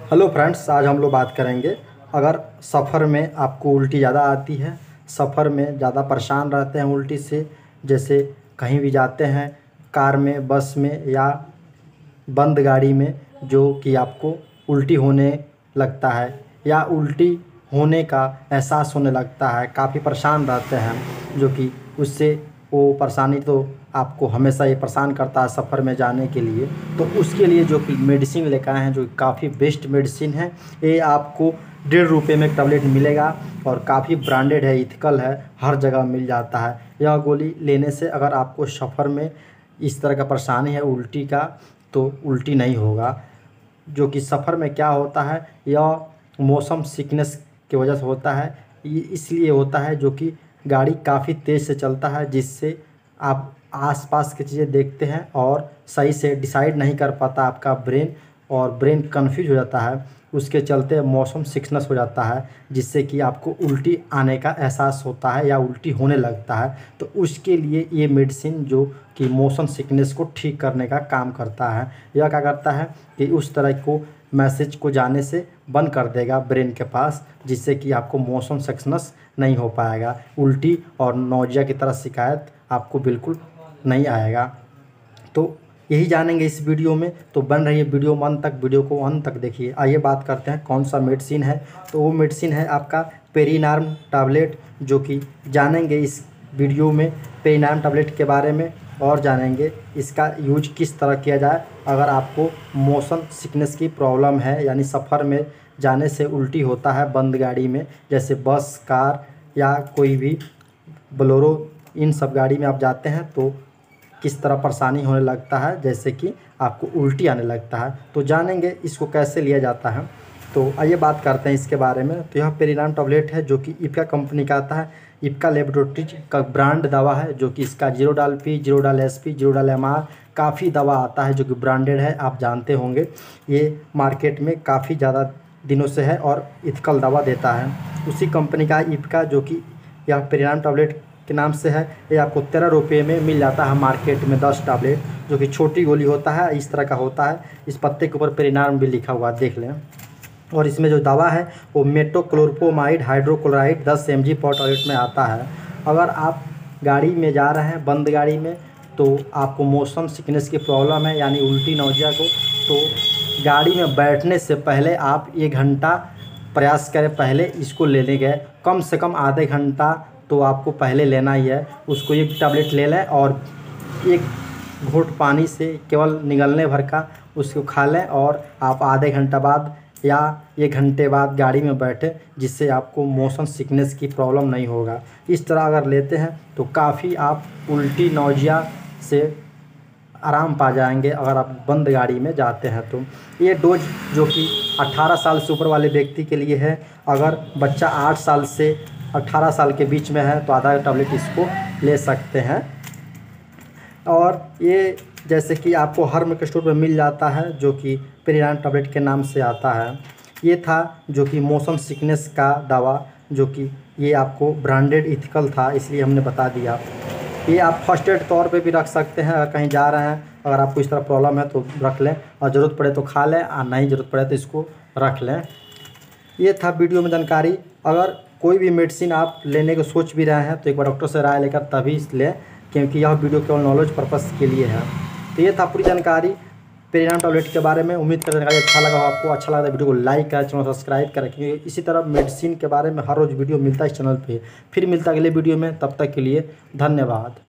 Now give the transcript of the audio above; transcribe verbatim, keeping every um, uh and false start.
Hello friends, आज हम लोग बात करेंगे अगर सफ़र में आपको उल्टी ज़्यादा आती है, सफ़र में ज़्यादा परेशान रहते हैं उल्टी से, जैसे कहीं भी जाते हैं कार में, बस में या बंद गाड़ी में, जो कि आपको उल्टी होने लगता है या उल्टी होने का एहसास होने लगता है, काफ़ी परेशान रहते हैं, जो कि उससे वो परेशानी तो आपको हमेशा ये परेशान करता है सफ़र में जाने के लिए। तो उसके लिए जो कि मेडिसिन लेकर आए हैं, जो काफ़ी बेस्ट मेडिसिन है। ये आपको डेढ़ रुपये में एक टैबलेट मिलेगा और काफ़ी ब्रांडेड है, इथिकल है, हर जगह मिल जाता है। यह गोली लेने से अगर आपको सफ़र में इस तरह का परेशानी है उल्टी का, तो उल्टी नहीं होगा। जो कि सफ़र में क्या होता है, यह मौसम सिकनेस की वजह से होता है। ये इसलिए होता है जो कि गाड़ी काफ़ी तेज़ से चलता है, जिससे आप आसपास की चीज़ें देखते हैं और सही से डिसाइड नहीं कर पाता आपका ब्रेन, और ब्रेन कंफ्यूज हो जाता है। उसके चलते मौसम सिकनेस हो जाता है, जिससे कि आपको उल्टी आने का एहसास होता है या उल्टी होने लगता है। तो उसके लिए ये मेडिसिन जो कि मोशन सिकनेस को ठीक करने का काम करता है, यह क्या करता है कि उस तरह को मैसेज को जाने से बंद कर देगा ब्रेन के पास, जिससे कि आपको मोशन सिकनेस नहीं हो पाएगा। उल्टी और नौजिया की तरह शिकायत आपको बिल्कुल नहीं आएगा। तो यही जानेंगे इस वीडियो में, तो बन रही है वीडियो में अंत तक, वीडियो को अंत तक देखिए। आइए बात करते हैं कौन सा मेडिसिन है। तो वो मेडिसिन है आपका पेरिनार्म टैबलेट, जो कि जानेंगे इस वीडियो में पेरिनार्म टैबलेट के बारे में, और जानेंगे इसका यूज किस तरह किया जाए अगर आपको मोशन सिकनेस की प्रॉब्लम है, यानी सफ़र में जाने से उल्टी होता है बंद गाड़ी में, जैसे बस, कार या कोई भी बोलेरो, इन सब गाड़ी में आप जाते हैं तो किस तरह परेशानी होने लगता है, जैसे कि आपको उल्टी आने लगता है। तो जानेंगे इसको कैसे लिया जाता है। तो आइए बात करते हैं इसके बारे में। तो यह पेरिनार्म टैबलेट है, जो कि इप्का कंपनी का आता है। इप्का लेबोरेटरीज का ब्रांड दवा है, जो कि इसका जीरो डाल पी, जीरो डाल एस पी, जीरो डाल एम आर, काफ़ी दवा आता है जो कि ब्रांडेड है, आप जानते होंगे। ये मार्केट में काफ़ी ज़्यादा दिनों से है और इथिकल दवा देता है। उसी कंपनी का इप्का, जो कि यह पेरिनार्म टैबलेट के नाम से है, ये आपको तेरह रुपये में मिल जाता है मार्केट में, दस टैबलेट, जो कि छोटी गोली होता है, इस तरह का होता है। इस पत्ते के ऊपर पेरिनार्म भी लिखा हुआ देख लें। और इसमें जो दवा है वो मेटोक्लोप्रोमाइड हाइड्रोक्लोराइड दस एम जी पर टैबलेट में आता है। अगर आप गाड़ी में जा रहे हैं बंद गाड़ी में, तो आपको मोशन सिकनेस की प्रॉब्लम है, यानी उल्टी नौजिया को, तो गाड़ी में बैठने से पहले आप एक घंटा प्रयास करें पहले इसको लेने गए, कम से कम आधे घंटा तो आपको पहले लेना ही है। उसको एक टैबलेट ले लें और एक घूंट पानी से केवल निगलने भर का उसको खा लें, और आप आधे घंटा बाद या एक घंटे बाद गाड़ी में बैठें, जिससे आपको मोशन सिकनेस की प्रॉब्लम नहीं होगा। इस तरह अगर लेते हैं तो काफ़ी आप उल्टी नौजिया से आराम पा जाएंगे अगर आप बंद गाड़ी में जाते हैं। तो ये डोज जो कि अठारह साल से ऊपर वाले व्यक्ति के लिए है। अगर बच्चा आठ साल से अठारह साल के बीच में है तो आधा टैबलेट इसको ले सकते हैं। और ये जैसे कि आपको हर मेडिकल स्टोर पर मिल जाता है, जो कि पेरिनार्म टैबलेट के नाम से आता है। ये था जो कि मोशन सिकनेस का दवा, जो कि ये आपको ब्रांडेड इथिकल था, इसलिए हमने बता दिया। ये आप फर्स्ट एड तौर पे भी रख सकते हैं, अगर कहीं जा रहे हैं, अगर आपको इस तरह प्रॉब्लम है तो रख लें, और ज़रूरत पड़े तो खा लें, और नहीं ज़रूरत पड़े तो इसको रख लें। ये था वीडियो में जानकारी। अगर कोई भी मेडिसिन आप लेने को सोच भी रहे हैं तो एक बार डॉक्टर से राय लेकर तभी लें, क्योंकि यह वीडियो केवल नॉलेज पर्पस के लिए है। तो ये था पूरी जानकारी पेरिनार्म टैबलेट के बारे में। उम्मीद करते हैं अच्छा लगा हो आपको। अच्छा लगा तो वीडियो को लाइक करें, चैनल सब्सक्राइब करें, क्योंकि इसी तरह मेडिसिन के बारे में हर रोज़ वीडियो मिलता है इस चैनल पे। फिर मिलता है अगले वीडियो में, तब तक के लिए धन्यवाद।